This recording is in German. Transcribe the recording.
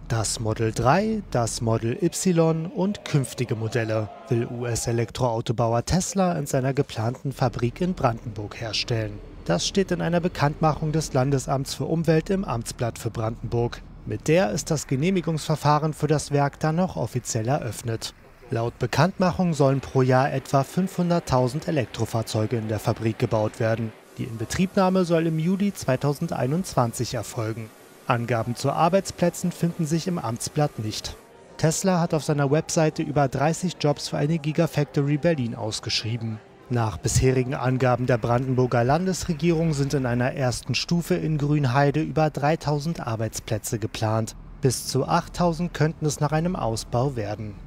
Das Model 3, das Model Y und künftige Modelle will US-Elektroautobauer Tesla in seiner geplanten Fabrik in Brandenburg herstellen. Das steht in einer Bekanntmachung des Landesamts für Umwelt im Amtsblatt für Brandenburg. Mit der ist das Genehmigungsverfahren für das Werk dann noch offiziell eröffnet. Laut Bekanntmachung sollen pro Jahr etwa 500.000 Elektrofahrzeuge in der Fabrik gebaut werden. Die Inbetriebnahme soll im Juli 2021 erfolgen. Angaben zu Arbeitsplätzen finden sich im Amtsblatt nicht. Tesla hat auf seiner Webseite über 30 Jobs für eine Gigafactory Berlin ausgeschrieben. Nach bisherigen Angaben der Brandenburger Landesregierung sind in einer ersten Stufe in Grünheide über 3.000 Arbeitsplätze geplant. Bis zu 8.000 könnten es nach einem Ausbau werden.